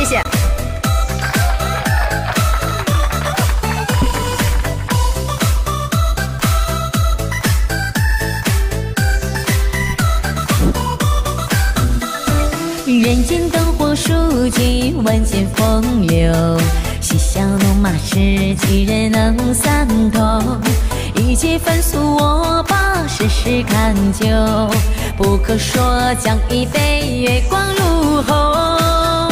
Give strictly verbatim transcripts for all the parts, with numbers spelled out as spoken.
谢。人间灯火数尽，万千风流。嬉笑怒骂是几人能参透？一切凡俗我把世事看旧，不可说将一杯月光入喉。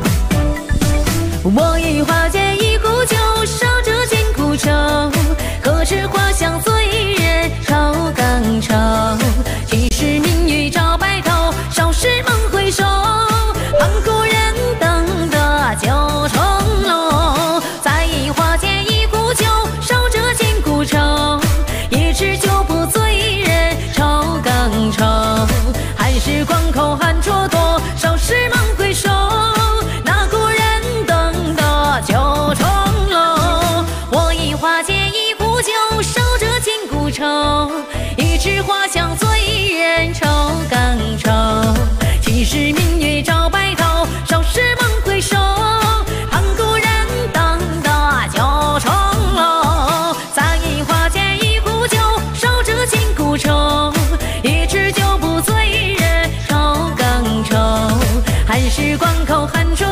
我与花间一壶酒，烧着千古愁。可知花香醉人愁更愁？几时明月照白头？少时梦回首。盼故人等得九重楼。再饮花间一壶酒，烧着千古愁。一支酒不醉人愁更愁。寒时关口寒蹉跎，少时梦回首。那故人等得九重楼。我饮花间一壶酒，烧着千古愁。一枝花香醉人愁更愁。几时明月照白头？少时梦回首。盼故人等得九重楼。再饮花间一壶酒，烧着千古愁。一支酒不醉人愁更愁。寒时关口寒蹉